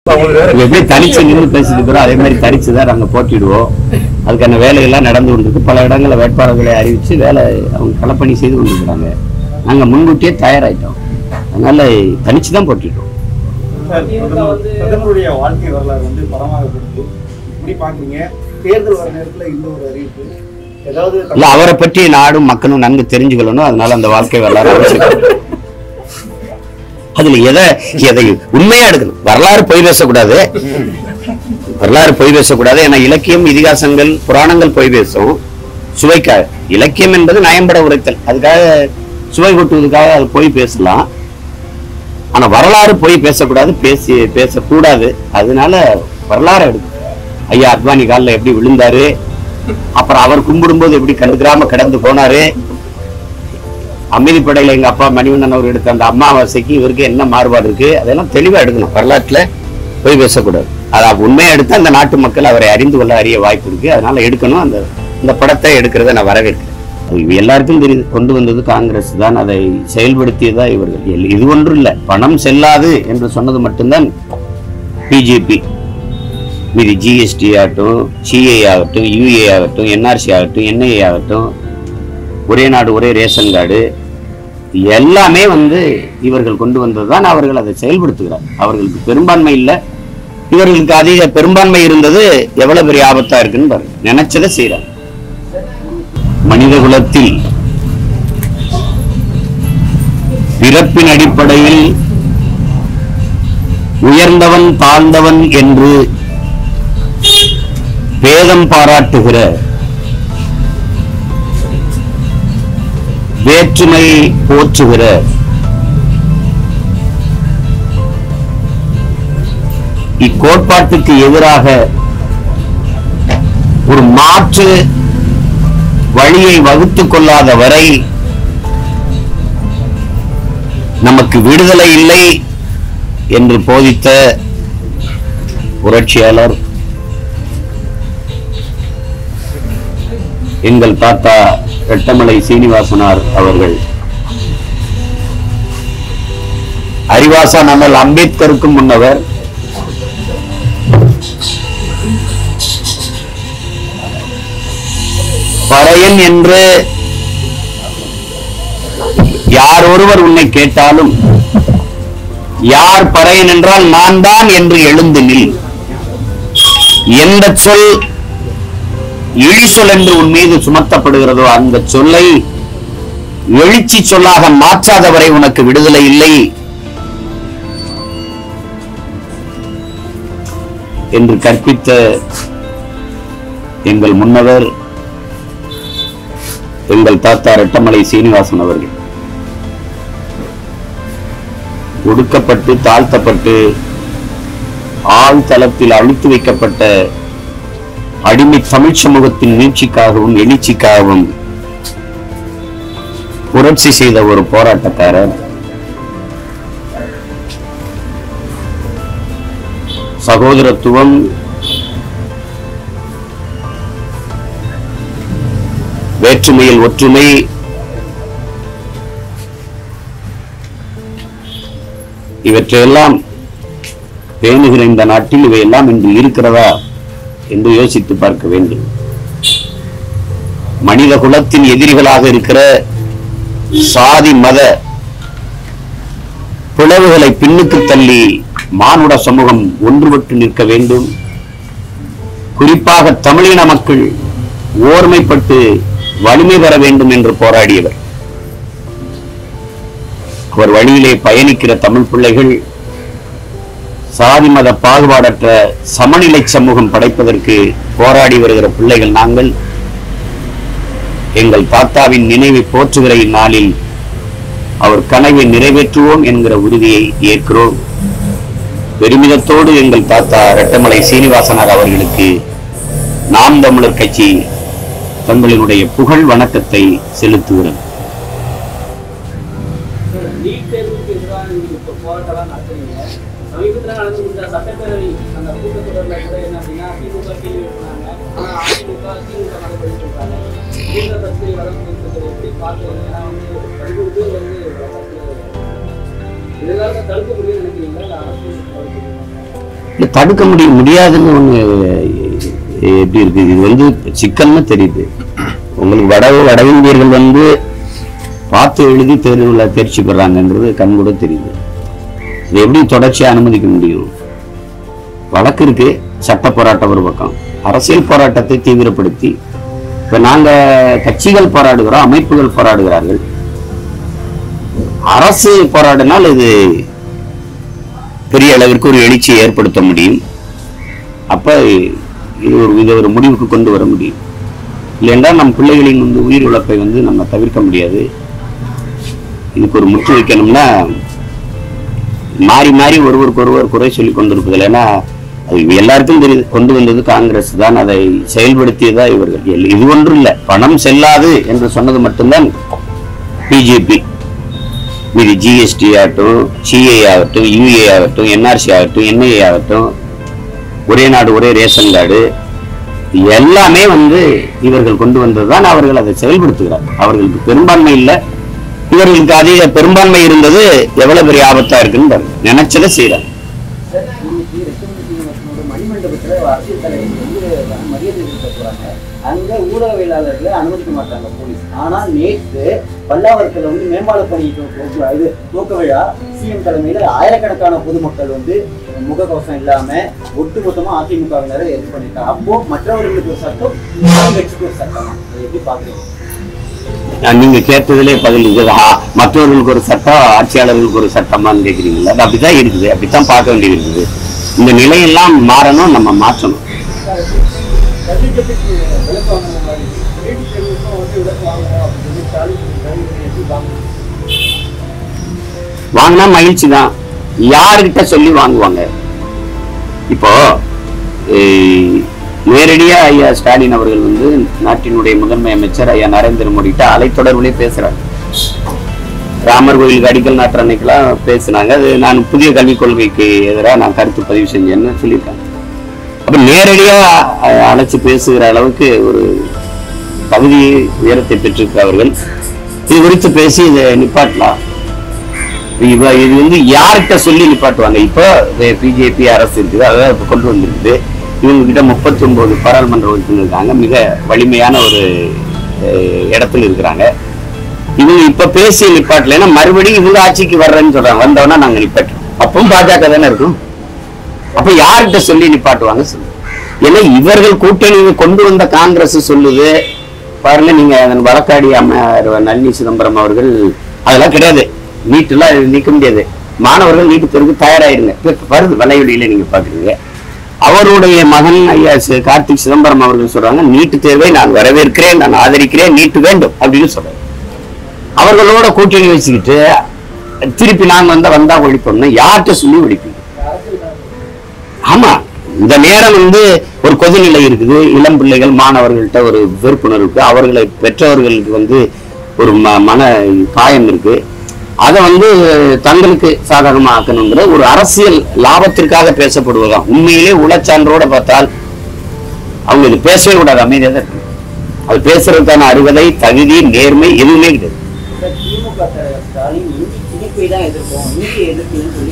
எப்படி தனிச்சு நின்று பேசிட்டு அதே மாதிரி தனிச்சுதான் நாங்க போட்டிடுவோம். அதுக்கான வேலையெல்லாம் நடந்து கொண்டிருக்கு. பல இடங்களில் வேட்பாளர்களை அறிவிச்சு வேலை அவங்க களப்பணி செய்து கொண்டிருக்கிறாங்க. நாங்க முன்கூட்டியே தயாராயிட்டோம். அதனால தனிச்சுதான் போட்டிடுவோம். பிரதமருடைய வாழ்க்கை வரலாறு வந்து படமாக எப்படி பாக்குறீங்க? தேர்தல் வர நேரத்தில் இந்த ஒரு அறிவிப்பு ஏதாவது இல்ல, அவரை பற்றி நாடும் மக்களும் நன்கு தெரிஞ்சுக்கணும். அதனால அந்த வாழ்க்கை வரலாறு அவசியம். அதுல எதை உண்மையா எடுக்கணும். வரலாறு பொய் பேசக்கூடாது. வரலாறு பொய் பேசக்கூடாது. ஏன்னா இலக்கியம், இதிகாசங்கள், புராணங்கள் பொய் பேசும். சுவைக்காக இலக்கியம் என்பது நயம்பட உரைத்தல். அதுக்காக சுவை கொட்டுவதற்காக அது பொய் பேசலாம். ஆனா வரலாறு பொய் பேசக்கூடாது, பேசக்கூடாது. அதனால வரலாறு எடுக்கும். ஐயா அத்வானி காலில் எப்படி விழுந்தாரு, அப்புறம் அவர் கும்பிடும்போது எப்படி கண்டுக்கிறாம கடந்து போனாரு, அமைதிப்படையில எங்க அப்பா மணிவண்ணன் அவர் எடுத்த அந்த அமாவாசைக்கு இவருக்கு என்ன மாறுபாடு இருக்கு, அதெல்லாம் தெளிவா எடுக்கணும். வரலாற்றுல போய் பேசக்கூடாது. அதை உண்மையா எடுத்து அந்த நாட்டு மக்கள் அவரை அறிந்து கொள்ள அறிய வாய்ப்பு இருக்கு. அதனால எடுக்கணும். அந்த படத்தை எடுக்கிறத நான் வரவேற்கிறேன். எல்லாருக்கும் தெரியுது, கொண்டு வந்தது காங்கிரஸ் தான், அதை செயல்படுத்தியதா இவர்கள். இது ஒன்றும் இல்லை, பணம் செல்லாது என்று சொன்னது மட்டும்தான் பிஜேபி. மீது ஜிஎஸ்டி ஆகட்டும், சிஏ ஆகட்டும், யூஏ ஆகட்டும், என்ஆர்சி ஆகட்டும், என்ஐஏ ஆகட்டும், ஒரே நாடு ஒரே ரேஷன் கார்டு, எல்லாமே இவர்கள் கொண்டு வந்ததுதான். அவர்கள் அதை செயல்படுத்துகிறார். அவர்களுக்கு பெரும்பான்மை இல்லை, இவர்களுக்கு அதிக பெரும்பான்மை இருந்தது. எவ்வளவு பெரிய ஆபத்தா இருக்குன்னு பாருங்க. நினைச்சதை செய்யறாங்க. மனித குலத்தில் பிறப்பின் அடிப்படையில் உயர்ந்தவன் தாழ்ந்தவன் என்று பேதம் பாராட்டுகிற, வேற்றுமை போற்றுகிற இக்கோட்பாட்டுக்கு எதிராக ஒரு மாற்று வழியை வகுத்துக் கொள்ளாத வரை நமக்கு விடுதலை இல்லை என்று போதித்த புரட்சியாளர் எங்கள் தாத்தா ரெட்டமலை சீனிவாசனார் அவர்கள். அறிவாசான் அண்ணல் அம்பேத்கருக்கும் முன்னவர், பறையன் என்று யார் ஒருவர் உன்னை கேட்டாலும், யார் பறையன் என்றால் நான் தான் என்று எழுந்து நில். எந்த சொல் இழி சொல் என்று உன் மீது சுமத்தப்படுகிறதோ அந்த சொல்லை எழுச்சி சொல்லாக மாற்றாதவரை உனக்கு விடுதலை இல்லை என்று கற்பித்த எங்கள் முன்னவர் எங்கள் தாத்தா ரெட்டமலை சீனிவாசன் அவர்கள். ஒடுக்கப்பட்டு தாழ்த்தப்பட்டு ஆழ்தளத்தில் அழித்து வைக்கப்பட்ட அடிமை தமிழ் சமூகத்தின் மீட்சிக்காகவும் எழுச்சிக்காகவும் புரட்சி செய்த ஒரு போராட்டக்காரர். சகோதரத்துவம், வேற்றுமையில் ஒற்றுமை, இவற்றையெல்லாம் பேணுகிற இந்த நாட்டில் இவையெல்லாம் இன்று இருக்கிறதா என்று யோசித்து பார்க்க வேண்டும். மனித குலத்தின் எதிரிகளாக இருக்கிற சாதி மத பிளவுகளை பின்னுக்கு தள்ளி மானுட சமூகம் ஒன்றுபட்டு நிற்க வேண்டும். குறிப்பாக தமிழின மக்கள் ஓர்மைப்பட்டு வலிமை பெற வேண்டும் என்று போராடியவர். அவர் வழியிலே பயணிக்கிற தமிழ் பிள்ளைகள் சாதி மத பாகுபாடற்ற சமநிலை சமூகம் படைப்பதற்கு போராடி வருகிற பிள்ளைகள் நாங்கள். எங்கள் தாத்தாவின் நினைவை போற்றுகிற இந்நாளில் அவர் கனவை நிறைவேற்றுவோம் என்கிற உறுதியை ஏற்கிறோம். பெருமிதத்தோடு எங்கள் தாத்தா ரெட்டமலை சீனிவாசனார் அவர்களுக்கு நாம் தமிழர் கட்சி தங்களினுடைய புகழ் வணக்கத்தை செலுத்துகிறது. சட்டப்பேரவை அந்த கூட்டத்தொடரில் கூட என்ன அப்படின்னா திமுக கேள்வி எழுப்பினாங்க. ஆனால் அதிமுக திமுக கட்சி வழக்கு எப்படி பார்க்கணும்? ஏன்னா பல்வேறு பேர் இதெல்லாம் தடுக்க முடியும்னு நினைக்கிறீங்களா? அரசு இல்லை தடுக்க முடியாதுன்னு ஒண்ணு எப்படி இருக்கு, இது வந்து சிக்கல்னு தெரியுது. உங்களுக்கு வட இந்தியர்கள் வந்து பார்த்து எழுதி தேர்வுல தேர்ச்சி பெறாங்கன்றது கண் கூட தெரியுது. இது எப்படி தொடர்ச்சியா அனுமதிக்க முடியும்? வழக்கு இருக்கு, சட்ட போராட்டம் ஒரு பக்கம், அரசியல் போராட்டத்தை தீவிரப்படுத்தி இப்ப நாங்க கட்சிகள் போராடுகிறோம், அமைப்புகள் போராடுகிறார்கள். அரசு போராடினால் இது பெரிய அளவிற்கு ஒரு எழுச்சியை ஏற்படுத்த முடியும். அப்ப இது ஒரு முடிவுக்கு கொண்டு வர முடியும். இல்லைன்னா நம் பிள்ளைகளின் வந்து உயிர் இழப்பை வந்து நம்ம தவிர்க்க முடியாது. இதுக்கு ஒரு முற்று வைக்கணும்னா மாறி மாறி ஒருவருக்கு ஒருவர் குறை சொல்லி கொண்டிருப்பதில்லை. ஏன்னா அது எல்லாருக்கும் தெரியுது, கொண்டு வந்தது காங்கிரஸ் தான், அதை செயல்படுத்தியதா இவர்கள். இது ஒன்றும் இல்லை, பணம் செல்லாது என்று சொன்னது மட்டும்தான் பிஜேபி. இது ஜிஎஸ்டி ஆகட்டும், சிஏ ஆகட்டும், யூஏ ஆகட்டும், என்ஆர்சி ஆகட்டும், என்ஐஏ ஆகட்டும், ஒரே நாடு ஒரே ரேஷன் கார்டு, எல்லாமே வந்து இவர்கள் கொண்டு வந்ததுதான். அவர்கள் அதை செயல்படுத்துகிறார். அவர்களுக்கு பெரும்பான்மை இல்லை, இவர்களுக்கு அதிக பெரும்பான்மை இருந்தது. எவ்வளவு பெரிய ஆபத்தா இருக்குன்னு நினைச்சதை செய்யறாங்க. மணிமண்டபத்துல அரசியல் தலைவர் வந்து மரியாதை செலுத்த போறாங்க. அங்க ஊடகவியலாளர்களை அனுமதிக்க மாட்டாங்க போலீஸ். ஆனா நேற்று பல்லாவரத்துல வந்து மேம்பால பணி இது துவக்க விழா சிஎம் தலைமையில ஆயிரக்கணக்கான பொதுமக்கள் வந்து முகக்கவசம் இல்லாம ஒட்டுமொத்தமா அதிமுகவினரை எதிர்ப்பு பண்ணிட்டாங்க. அப்போ மற்றவர்களுக்கு ஒரு சட்டம், கட்சிக்கு ஒரு சட்டம், எப்படி பாக்குறீங்க? நீங்க கேட்டதுலே பதில் மற்றவர்களுக்கு ஒரு சட்டம், ஆட்சியாளர்களுக்கு ஒரு சட்டமான்னு கேட்குறீங்களா? அது அப்படித்தான் இருக்குது, அப்படித்தான் பார்க்க வேண்டியது இருக்குது. இந்த நிலையெல்லாம் மாறணும், நம்ம மாற்றணும். வாங்கினா மகிழ்ச்சி தான். யாருக்கிட்ட சொல்லி வாங்குவாங்க? இப்போ நேரடியா ஐயா ஸ்டாலின் அவர்கள் வந்து நாட்டினுடைய முதன்மை அமைச்சர் ஐயா நரேந்திர மோடி கிட்ட அலைத்தொடர்புலே பேசுறாங்க. ராமர் கோயிலுக்கு அடிக்கல் நாட்டுற அன்னைக்கெல்லாம் பேசினாங்க. அது நான் புதிய கல்விக் கொள்கைக்கு எதிராக நான் கருத்து பதிவு செஞ்சேன்னு சொல்லியிருக்காங்க. அப்ப நேரடியா அழைச்சு பேசுகிற அளவுக்கு ஒரு பகுதி உயரத்தை பெற்றிருக்கிறவர்கள் இது குறித்து பேசி இதை நிப்பாட்டலாம். இது வந்து யார்கிட்ட சொல்லி நிப்பாட்டுவாங்க? இப்போ பிஜேபி அரசு இருக்குது, அதான் இப்ப கொண்டு வந்திருக்குது. இவங்க கிட்ட 39 பாராளுமன்ற உறுப்பினர் இருக்காங்க, மிக வலிமையான ஒரு இடத்துல இருக்கிறாங்க. இவங்க இப்ப பேசி நிப்பாட்டலைன்னா மறுபடியும் இவங்க ஆட்சிக்கு வர்றேன்னு சொல்றாங்க. வந்தவனா நாங்க நிப்பாட்டுறோம். அப்பவும் பாஜக தானே இருக்கும். அப்ப யார்கிட்ட சொல்லி நிப்பாட்டுவாங்க சொல்லு? ஏன்னா இவர்கள் கூட்டணி கொண்டு வந்த காங்கிரஸ் சொல்லுது பாருங்க, நீங்க வழக்காடி அம்மையார் நளினி சிதம்பரம் அவர்கள் அதெல்லாம் கிடையாது, நீட்டெல்லாம் நீக்க முடியாது, மாணவர்கள் நீட்டு தேர்வுக்கு தயாராயிருங்க வருது வலையொலியில நீங்க பாக்குறீங்க. அவருடைய மகன் ஐயா கார்த்திக் சிதம்பரம் அவர்கள் சொல்றாங்க, நீட்டு தேர்வை நான் வரவேற்கிறேன், நான் ஆதரிக்கிறேன், நீட்டு வேண்டும் அப்படின்னு சொல்றாங்க. அவர்களோட கூட்டணி வச்சுக்கிட்டு திருப்பி நாங்க வந்தா ஒழிப்போம்னா யார்கிட்ட சொல்லி ஒழிப்பீங்க? ஆமா, இந்த நேரம் வந்து ஒரு கொதிநிலை இருக்குது. இளம் பிள்ளைகள் மாணவர்கள்ட்ட ஒரு வெறுப்புணர்வு இருக்கு, அவர்களை பெற்றவர்களுக்கு வந்து ஒரு மன காயம் இருக்கு. அதை வந்து தங்களுக்கு சாதகமா ஆக்கணுங்கிற ஒரு அரசியல் லாபத்திற்காக பேசப்படுவதாம். உண்மையிலே உளச்சான்றோட பார்த்தால் அவங்க இது பேசவே கூடாது, அமைதியாக தான் இருக்கு. அது பேசுறதுக்கான அருகதை, தகுதி, நேர்மை எதுவுமே கிடையாது. திமுக தலைவர் ஸ்டாலின் இந்தி திணிப்பை தான் எதிர்ப்போம், இந்திய எதிர்ப்புன்னு சொல்லி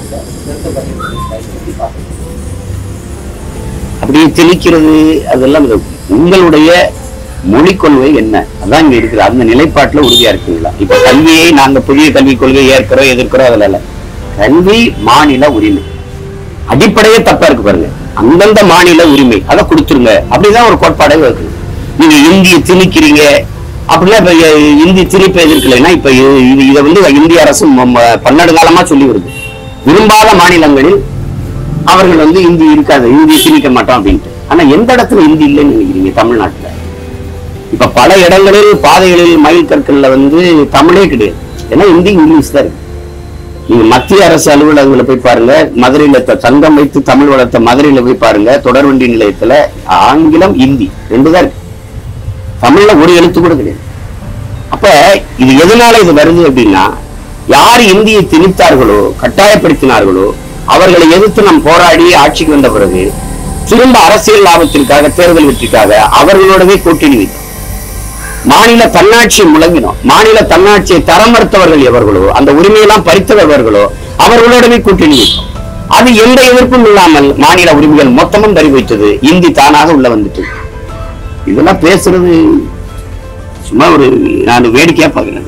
அப்படியே திணிக்கிறது அதெல்லாம் உங்களுடைய மொழி கொள்கை என்ன, அதான் இங்க இருக்குது. அந்த நிலைப்பாட்டுல உறுதியா இருக்குங்களா? இப்ப கல்வியை நாங்க புதிய கல்விக் கொள்கை ஏற்கிறோம் எதிர்க்கிறோம், அதுல இல்ல. கல்வி மாநில உரிமை, அடிப்படையே தப்பா இருக்கு பாருங்க. அந்தந்த மாநில உரிமை அதை கொடுத்துருங்க, அப்படிதான் ஒரு கோட்பாடே இருக்கு. நீங்க இந்திய திணிக்கிறீங்க அப்படிலாம். இப்ப இந்தி திணிப்பை எதிர்க்கலைன்னா இப்ப இதை வந்து இந்திய அரசு பன்னெண்டு காலமா சொல்லி வருது. விரும்பாத மாநிலங்களில் அவர்கள் வந்து இந்தி இருக்காது, இந்தி திணிக்க மாட்டோம் அப்படின்ட்டு. ஆனா எந்த இடத்துல இந்தி இல்லைன்னு நினைக்கிறீங்க? தமிழ்நாட்டுல இப்ப பல இடங்களில் பாதைகளில் மயில் கற்கள்ல வந்து தமிழே கிடையாது. ஏன்னா இந்தி இங்கிலீஷ் தான் இருக்கு. நீங்க மத்திய அரசு அலுவலகங்களை போய் பாருங்க, மதுரையில சங்கம் வைத்து தமிழ் வளர்த்த மதுரையில போய் பாருங்க, தொடர்வண்டி நிலையத்துல ஆங்கிலம் இந்தி ரெண்டுதான் இருக்கு. தமிழ்ல ஒரு எழுத்து கூட கிடையாது. அப்ப இது எதனால இது வருது அப்படின்னா, யார் இந்தியை திணித்தார்களோ கட்டாயப்படுத்தினார்களோ அவர்களை எதிர்த்து நாம் போராடி ஆட்சிக்கு வந்த பிறகு திரும்ப அரசியல் லாபத்திற்காக, தேர்தல் வெற்றிக்காக அவர்களோடவே கூட்டணி வைத்தோம். மாநில தன்னாட்சி முழங்கினோம். மாநில தன்னாட்சியை தரம் மறுத்தவர்கள் எவர்களோ, அந்த உரிமையெல்லாம் பறித்தவர்களோ அவர்களோடவே கூட்டணி வைத்தோம். அது எந்த எதிர்ப்பும் இல்லாமல் மாநில உரிமைகள் மொத்தமும் பறி வைத்தது. இந்தி தானாக உள்ள வந்துட்டு. இதெல்லாம் பேசுறது சும்மா ஒரு நான் வேடிக்கையா பாக்குறேன்.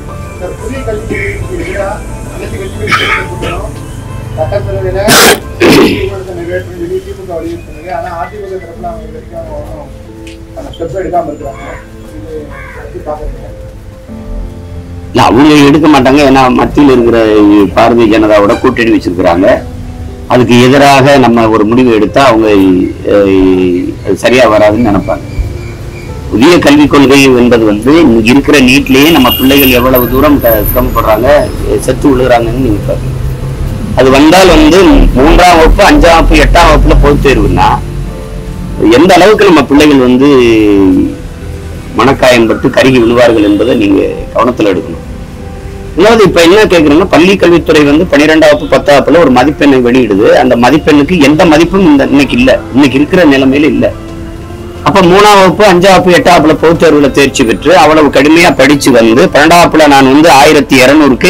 அவங்க எடுக்க மாட்டாங்க. ஏன்னா மத்தியில் இருக்கிற பாரதிய ஜனதாவோட கூட்டணி வச்சிருக்கிறாங்க. அதுக்கு எதிராக நம்ம ஒரு முடிவு எடுத்தா அவங்க சரியா வராதுன்னு நினைப்பாங்க. புதிய கல்விக் கொள்கை என்பது இங்க இருக்கிற நீட்லயே நம்ம பிள்ளைகள் எவ்வளவு தூரம் சிரமப்படுறாங்க, செத்து விழுகிறாங்கன்னு நீங்க பாருங்க. அது வந்தால் 3ஆம் வகுப்பு 5ஆம் வகுப்பு 8ஆம் வகுப்புல பொதுத் தேர்வுன்னா எந்த அளவுக்கு நம்ம பிள்ளைகள் மனக்காயம் பட்டு கருகி விழுவார்கள் என்பதை நீங்க கவனத்துல எடுக்கணும். அதாவது இப்ப என்ன கேக்குறீங்கன்னா, பள்ளி கல்வித்துறை 12ஆம் வகுப்பு 10ஆம் வகுப்புல ஒரு மதிப்பெண்ணை வெளியிடுது. அந்த மதிப்பெண்ணுக்கு எந்த மதிப்பும் இன்னைக்கு இல்ல, இன்னைக்கு இருக்கிற நிலைமையில இல்ல. அப்ப 3ஆம் வகுப்பு 5ஆம் வகுப்பு 8ஆம் வகுப்புல பொதுத் தேர்வுல தேர்ச்சி பெற்று அவ்வளவு கடுமையா படிச்சு 12ஆம் வகுப்புல நான் 1200க்கு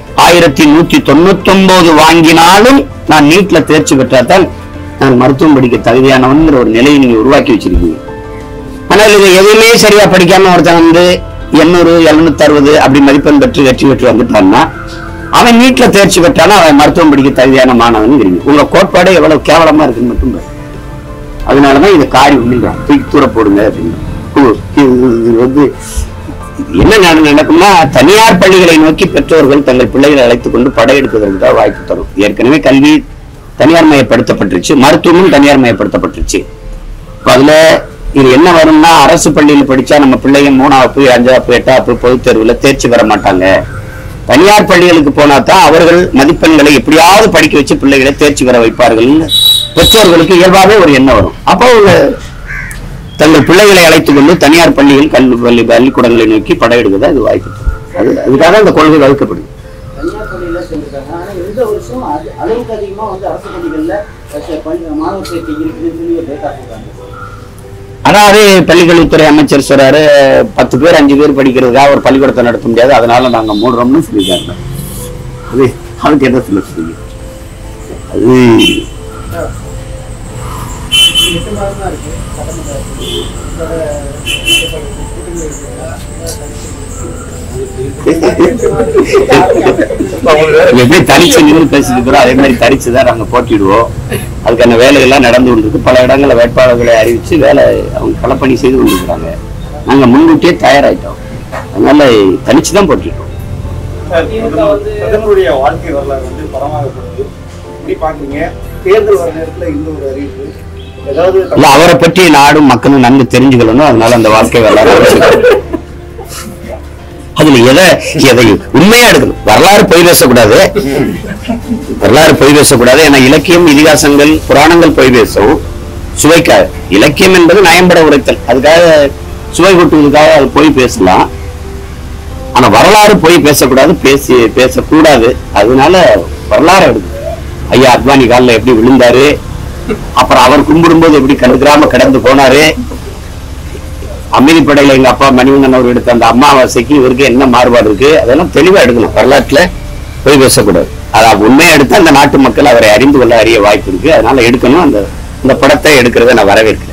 1199 வாங்கினாலும் நான் நீட்ல தேர்ச்சி பெற்றாதான் நான் மருத்துவம் படிக்க தகுதியானவன்கிற ஒரு நிலையை நீங்க உருவாக்கி வச்சிருக்கீங்க. ஆனால் இது எதுவுமே சரியா படிக்காம ஒருத்தன் 800 760 அப்படி மதிப்பெண் பெற்று வெற்றி பெற்று வந்துட்டான்னா அவன் நீட்ல தேர்ச்சி பெற்றானா அவன் மருத்துவம் படிக்க தகுதியான மாணவன். உங்க கோட்பாடு எவ்வளவு கேவலமா இருக்குன்னு மட்டும் பாரு. அதனாலதான் இதை காரி உண்மைதான் தூக்கி தூர போடுங்க அப்படின்னு. என்ன நடக்கும்னா, தனியார் பள்ளிகளை நோக்கி பெற்றோர்கள் தங்கள் பிள்ளைகளை அழைத்துக் கொண்டு படையெடுப்பதற்கு வாய்ப்பு தரும். ஏற்கனவே கல்வி தனியார் மயப்படுத்தப்பட்டுருச்சு, மருத்துவமும் தனியார் மயப்படுத்தப்பட்டுருச்சு. அதுல இது என்ன வரும்னா, அரசு பள்ளியில படிச்சா நம்ம பிள்ளைங்க 3ஆம் வகுப்பு 5ஆம் வகுப்பு 8ஆம் வகுப்பு பொதுத் தேர்வுல தேர்ச்சி பெற மாட்டாங்க. தனியார் பள்ளிகளுக்கு போனா தான் அவர்கள் மதிப்பெண்களை எப்படியாவது படிக்க வச்சு பிள்ளைகளை தேர்ச்சி பெற வைப்பார்கள். பெற்றோர்களுக்கு இயல்பாகவே ஒரு எண்ணம் வரும். அப்போ தங்கள் பிள்ளைகளை அழைத்துக் கொண்டு தனியார் பள்ளிகள் பள்ளிக்கூடங்களை நோக்கி படையெடுக்கதான் இது வாய்ப்பு. அதுக்காக இந்த கொள்கை வகுக்கப்படுது. தனியார் பள்ளியில சொல்லிருக்காங்க. ஆனா இந்த வருஷம் அளவுக்கு அதிகமா அரசு பள்ளிகள்ல மாணவர் சேர்க்கை இருக்குதுன்னு டேட்டா சொல்றாங்க. அதாவது பள்ளிக்கல்வித்துறை அமைச்சர் சொல்றாரு, 10 பேர் 5 பேர் படிக்கிறதுக்காக ஒரு பள்ளிக்கூடத்தை நடத்த முடியாது, அதனால நாங்க மூடுறோம்னு சொல்லியிருக்காங்க. அதுக்கு என்ன சொல்லுங்க? அது எப்படி தனிச்சு நின்று பேசிட்டு அதே மாதிரி தனிச்சுதான் நாங்க போட்டிடுவோம். அதுக்கான வேலைகள்லாம் நடந்து கொண்டிருக்கு. பல இடங்கள்ல வேட்பாளர்களை அறிவிச்சு வேலை அவங்க களப்பணி செய்து கொண்டிருக்கிறாங்க. நாங்க முன்கூட்டியே தயாராயிட்டோம். அதனால தனிச்சுதான் போட்டிட்டோம். பிரதமருடைய வாழ்க்கை வரலாறு பரமாகப்படுது. இப்படி பாக்குறீங்க, தேர்தல் வர நேரத்துல இந்த ஒரு அறிவிப்பு ஏதாவது இல்ல, அவரை பற்றி நாடும் மக்களும் நன்கு தெரிஞ்சுக்கணும். அதனால அந்த வாழ்க்கை வரலாறு அதுல எதை உண்மையா எடுக்கணும். வரலாறு பொய் பேசக்கூடாது, வரலாறு பொய் பேசக்கூடாது. ஏன்னா இலக்கியம், இதிகாசங்கள், புராணங்கள் பொய் பேசும், சுவைக்காது. இலக்கியம் என்பது நயம்பட உரைத்தல், அதுக்காக சுவை கொட்டுவதற்காக அது பொய் பேசலாம். ஆனா வரலாறு பொய் பேசக்கூடாது, பேசக்கூடாது. அதனால வரலாறு எடுக்கும். ஐயா அத்வானி காலில் எப்படி விழுந்தாரு, அப்புறம் அவர் கும்பிடும்போது எப்படி கண்டுக்கிறாம கடந்து போனாரு, அமைதிப்படையில எங்க அப்பா மணிவண்ணன் அவர் எடுத்த அந்த அமாவாசைக்கு இவருக்கு என்ன மாறுபாடு இருக்கு, அதெல்லாம் தெளிவா எடுக்கணும். வரலாற்றுல போய் பேசக்கூடாது. அதாவது உண்மையா எடுத்தா அந்த நாட்டு மக்கள் அவரை அறிந்து கொள்ள அறிய வாய்ப்பு இருக்கு. அதனால எடுக்கணும். அந்த படத்தை எடுக்கிறத நான் வரவேற்கிறேன்.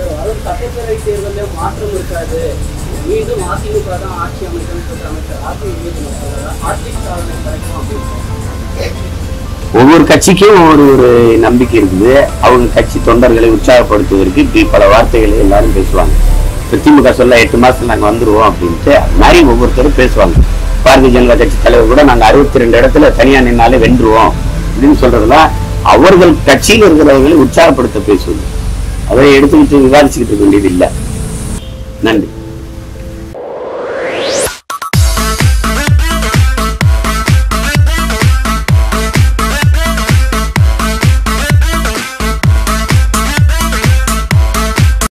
ஒவ்வொரு கட்சிக்கும் ஒரு நம்பிக்கை இருக்குது. அவங்க கட்சி தொண்டர்களை உற்சாகப்படுத்துவதற்கு இப்படி பல வார்த்தைகளை எல்லாரும் பேசுவாங்க. திமுக சொல்ல 8 மாசத்துல நாங்க வந்துருவோம் அப்படின்ட்டு அது மாதிரி ஒவ்வொருத்தரும் பேசுவாங்க. பாரதிய ஜனதா கட்சி தலைவர் கூட நாங்க 62 இடத்துல தனியா நின்னாலே வென்றுவோம் அப்படின்னு சொல்றதுலாம் அவர்கள் கட்சியில் இருக்கிறவர்களை உற்சாகப்படுத்த பேசுவது. அதை எடுத்துக்கிட்டு விவாதிச்சுக்கிட்டு இருக்க வேண்டியது இல்லை. நன்றி.